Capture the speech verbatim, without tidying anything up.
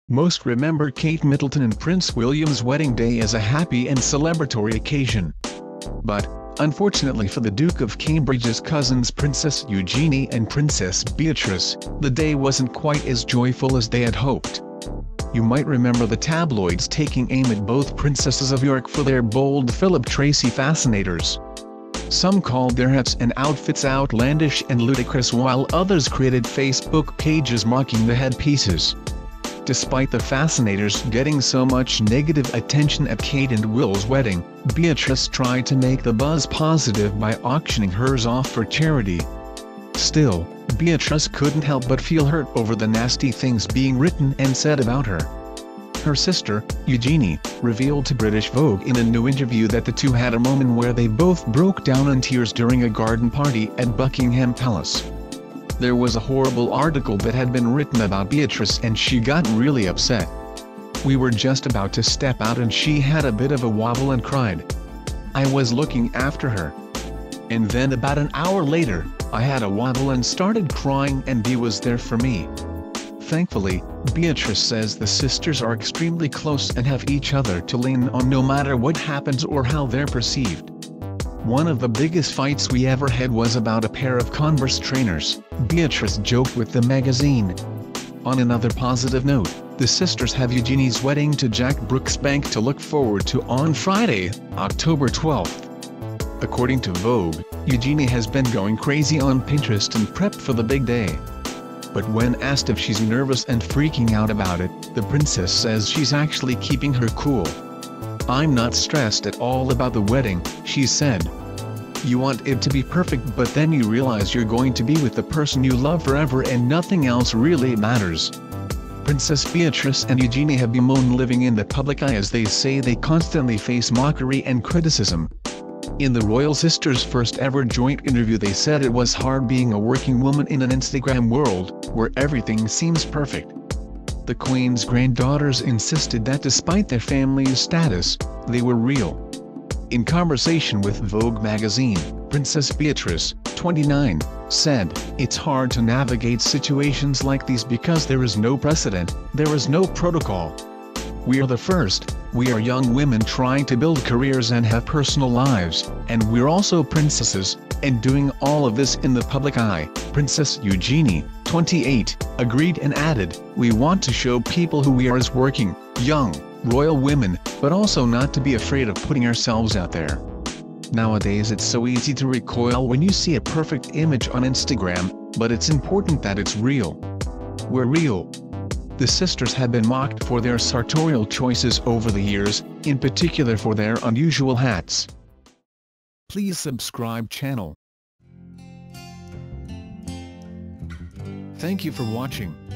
Most remember Kate Middleton and Prince William's wedding day as a happy and celebratory occasion. But, unfortunately for the Duke of Cambridge's cousins Princess Eugenie and Princess Beatrice, the day wasn't quite as joyful as they had hoped. You might remember the tabloids taking aim at both princesses of York for their bold Philip Tracy fascinators. Some called their hats and outfits outlandish and ludicrous, while others created Facebook pages mocking the headpieces. Despite the fascinators getting so much negative attention at Kate and Will's wedding, Beatrice tried to make the buzz positive by auctioning hers off for charity. Still, Beatrice couldn't help but feel hurt over the nasty things being written and said about her. Her sister, Eugenie, revealed to British Vogue in a new interview that the two had a moment where they both broke down in tears during a garden party at Buckingham Palace. There was a horrible article that had been written about Beatrice and she got really upset. We were just about to step out and she had a bit of a wobble and cried. I was looking after her. And then about an hour later, I had a wobble and started crying and Bea was there for me. Thankfully, Beatrice says the sisters are extremely close and have each other to lean on no matter what happens or how they're perceived. One of the biggest fights we ever had was about a pair of Converse trainers, Beatrice joked with the magazine. On another positive note, the sisters have Eugenie's wedding to Jack Brooksbank to look forward to on Friday, October twelfth. According to Vogue, Eugenie has been going crazy on Pinterest and prepped for the big day. But when asked if she's nervous and freaking out about it, the princess says she's actually keeping her cool. I'm not stressed at all about the wedding, she said. You want it to be perfect, but then you realize you're going to be with the person you love forever and nothing else really matters. Princess Beatrice and Eugenie have bemoaned living in the public eye as they say they constantly face mockery and criticism. In the royal sisters' first ever joint interview they said it was hard being a working woman in an Instagram world, where everything seems perfect. The Queen's granddaughters insisted that despite their family's status, they were real. In conversation with Vogue magazine, Princess Beatrice, twenty-nine, said, "It's hard to navigate situations like these because there is no precedent, there is no protocol. We are the first, we are young women trying to build careers and have personal lives, and we're also princesses, and doing all of this in the public eye." Princess Eugenie, twenty-eight, agreed and added, "We want to show people who we are as working, young, royal women, but also not to be afraid of putting ourselves out there. Nowadays it's so easy to recoil when you see a perfect image on Instagram, but it's important that it's real. We're real." The sisters have been mocked for their sartorial choices over the years, in particular for their unusual hats. Please subscribe channel. Thank you for watching.